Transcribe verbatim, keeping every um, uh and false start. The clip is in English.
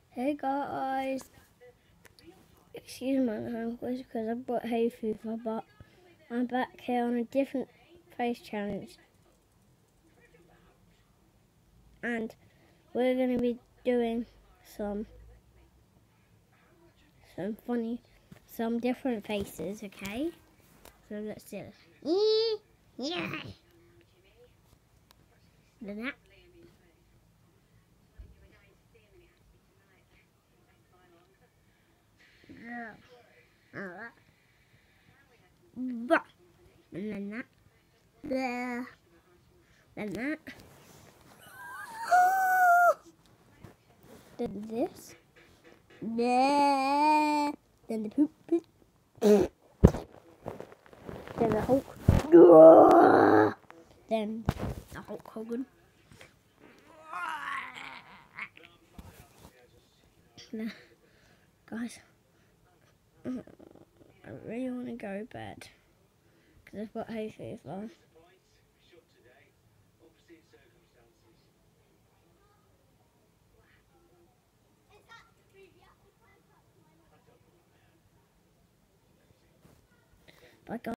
Hey guys, excuse my language because I've got hay fever, but I'm back here on a different face challenge, and we're going to be doing some some funny, some different faces, okay? So let's do it. Yeah. Then that. Bah. And then that. Blah. Then that. Then this. Blah. Then the poop. poop. Then the Hulk. Then the Hulk Hogan. Nah, guys, I really want to go to bed because I've got hay fever. Bye, guys.